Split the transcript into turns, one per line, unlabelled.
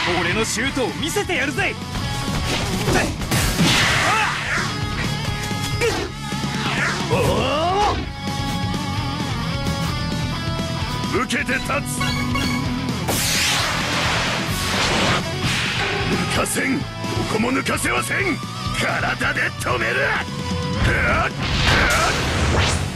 俺のシュートを見せてやるぜ。
受けて立つ。抜かせん、どこも抜かせはせん。体で止める。